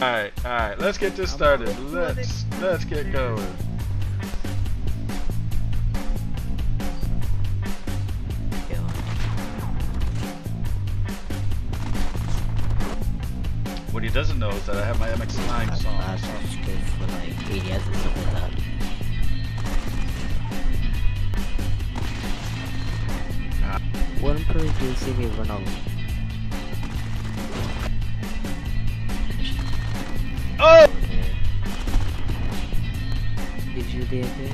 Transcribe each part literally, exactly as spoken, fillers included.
Alright, alright, let's get this started. Let's let's get going. What he doesn't know is that I have my M X nine song. Uh, just good for like A D S and stuff like that. Ah. One per do see me run over. Oh! Did you do it?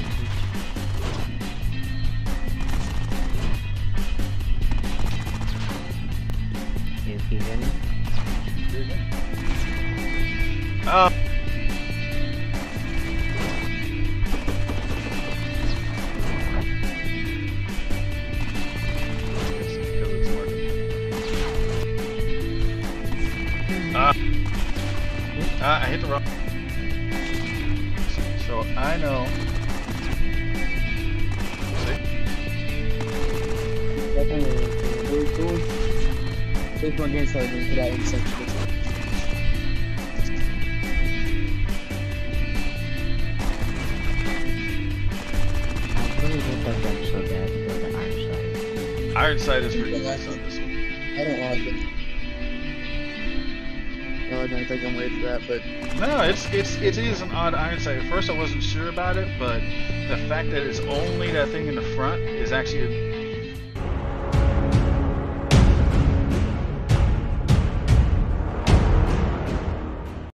You can hear me? Oh! Ah! Ah, I hit the wrong. So I know. See? There's one game started for that intersection. I really don't think I'm so bad to go to Ironside. Ironside is pretty nice on this one. I don't like it. No, I don't think I'm ready for that, but No, it's it's it is an odd Ironside. At first I wasn't sure about it, but the fact that it's only that thing in the front is actually